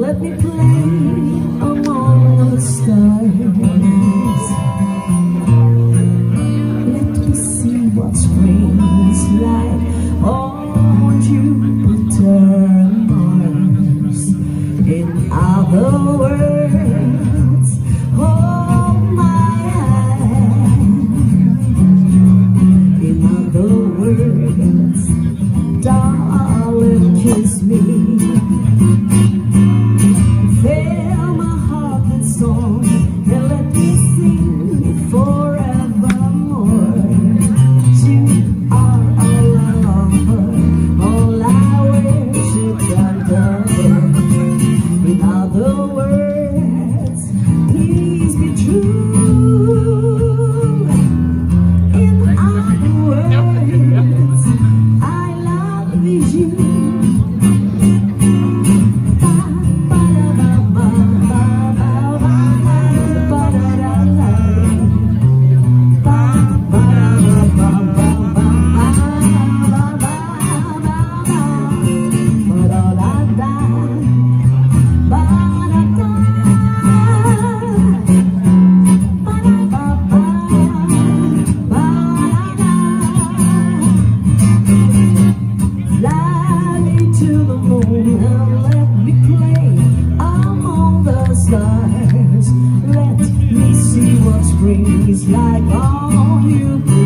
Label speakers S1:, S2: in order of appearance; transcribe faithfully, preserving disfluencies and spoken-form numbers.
S1: let me play among the stars. Let me see what spring is like on Jupiter and Mars. In other words, hold my hand. In other words, darling, kiss me. Fill my heart with song and let me sing forevermore. You are all I offer, all I worship and adore. In other words, please be true. In other words, I love you. Let me see what spring is like on you.